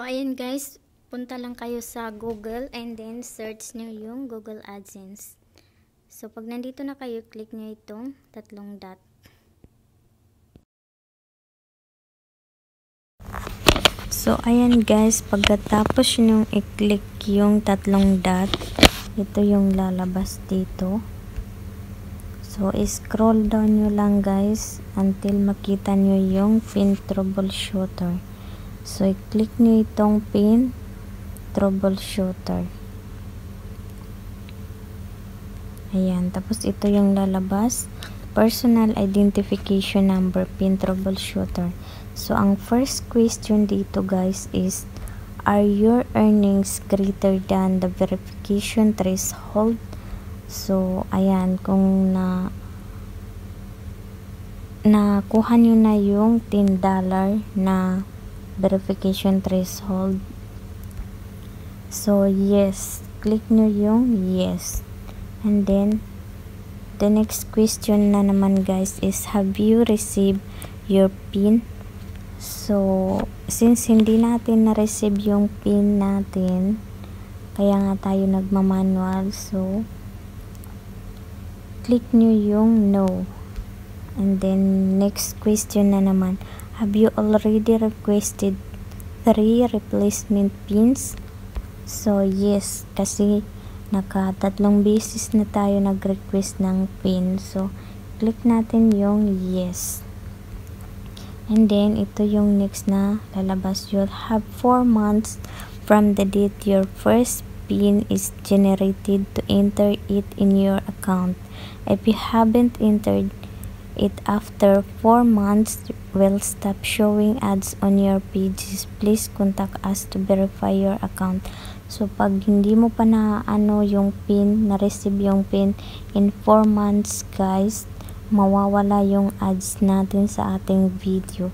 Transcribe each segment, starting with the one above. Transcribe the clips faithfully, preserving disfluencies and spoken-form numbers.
ayan guys, punta lang kayo sa Google and then search nyo yung Google AdSense. So, pag nandito na kayo, click nyo itong tatlong dot. So, ayan guys, pagkatapos nyo i-click yung tatlong dot, ito yung lalabas dito. So, scroll down nyo lang guys until makita nyo yung pin troubleshooter. So, i-click nyo itong pin troubleshooter. Ayan. Tapos, ito yung lalabas. Personal identification number, pin troubleshooter. So, ang first question dito guys is, are your earnings greater than the verification threshold? So, ayan. Kung na nakuha nyo na yung ten dollars na verification threshold. So, yes. Click nyo yung yes. And then, the next question na naman guys is, have you received your PIN? So, since hindi natin na-receive yung PIN natin, kaya nga tayo nagmamanual. So, click nyo yung no. And then, next question na naman, have you already requested three replacement pins? So, yes. Kasi, nakatatlong beses na tayo nag-request ng pin. So, click natin yung yes. And then, ito yung next na lalabas. You'll have four months from the date your first pin is generated to enter it in your account. If you haven't entered it after four months, will stop showing ads on your pages. Please contact us to verify your account. So, pag hindi mo pa na ano yung pin, na-receive yung pin in four months guys, mawawala yung ads natin sa ating video.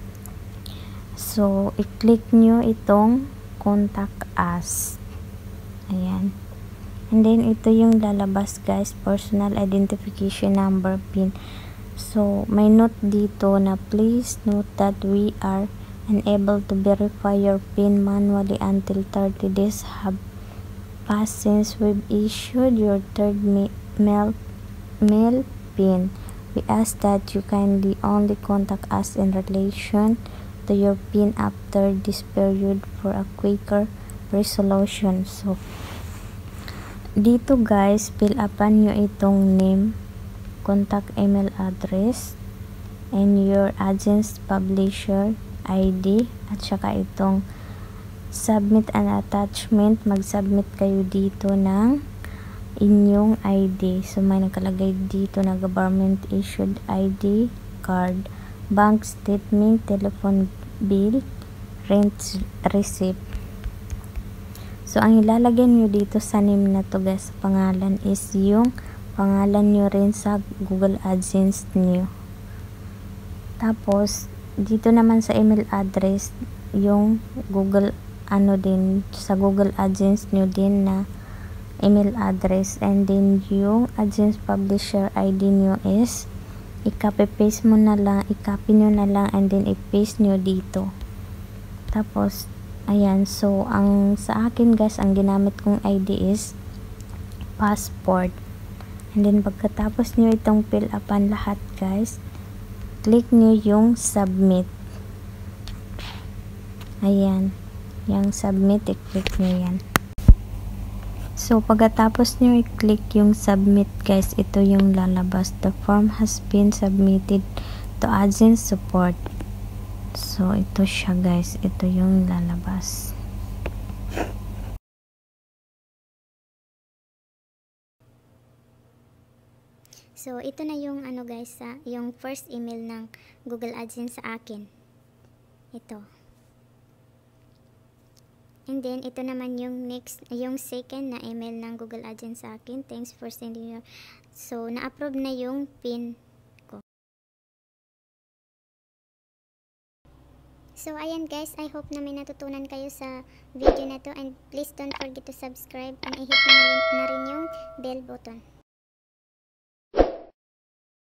So, i-click nyo itong contact us. Ayan. And then, ito yung lalabas guys, personal identification number, pin. So, may note dito na please note that we are unable to verify your PIN manually until thirty days have passed since we've issued your third mail, mail PIN. We ask that you kindly only contact us in relation to your PIN after this period for a quicker resolution. So, dito guys, fill upan nyo itong name, contact email address, and your agent's publisher I D, at saka itong submit an attachment. Mag-submit kayo dito ng inyong I D. So, may nakalagay dito na government issued I D card, bank statement, telephone bill, rent receipt. So, ang ilalagay nyo dito sa name na to guys, pangalan is yung pangalan nyo rin sa Google AdSense nyo. Tapos, dito naman sa email address, yung Google, ano din, sa Google AdSense nyo din na email address. And then, yung AdSense Publisher I D nyo is, i-copy-paste mo na lang, i-copy nyo na lang, and then, i-paste nyo dito. Tapos, ayan. So, ang sa akin guys, ang ginamit kong I D is passport. And then, pagkatapos nyo itong fill upan lahat guys, click nyo yung submit. Ayan. Yung submit, i-click nyo yan. So, pagkatapos nyo i-click yung submit guys, ito yung lalabas. The form has been submitted to AdSense support. So, ito siya guys. Ito yung lalabas. So, ito na yung ano guys, sa yung first email ng Google AdSense sa akin. Ito. And then, ito naman yung next, yung second na email ng Google AdSense sa akin. Thanks for sending your... So, na-approve na yung PIN ko. So, ayan guys, I hope na may natutunan kayo sa video na to. And please don't forget to subscribe and i-hit na rin yung bell button.